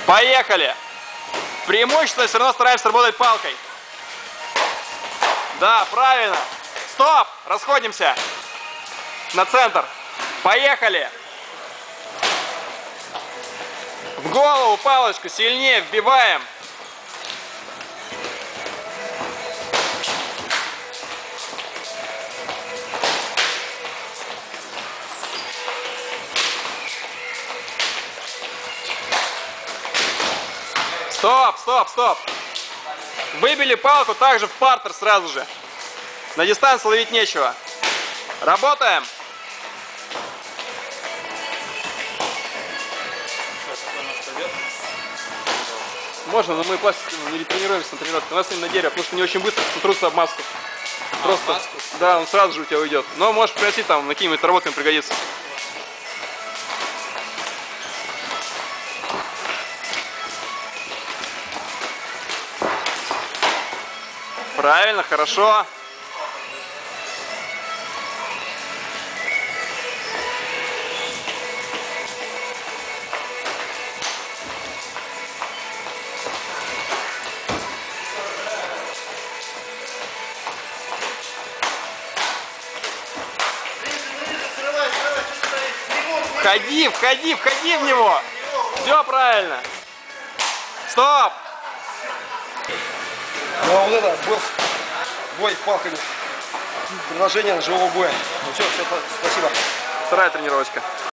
Поехали! Преимущественно все равно стараемся работать палкой. Да, правильно. Стоп! Расходимся. На центр. Поехали! В голову палочку сильнее вбиваем. Стоп, стоп, стоп. Выбили палку также в партер сразу же. На дистанции ловить нечего. Работаем. Можно, но мы пластик не тренируемся на тренировке. У нас именно дерево, потому что не очень быстро сотрутся об маску. Просто, маску? Да, он сразу же у тебя уйдет. Но можешь приносить там, на какими-то работами пригодится. Правильно, хорошо. Входи, входи, входи в него. Все правильно. Стоп. Ну а вот это бой палками. Продолжение живого боя. Ну все, спасибо. Вторая тренировочка.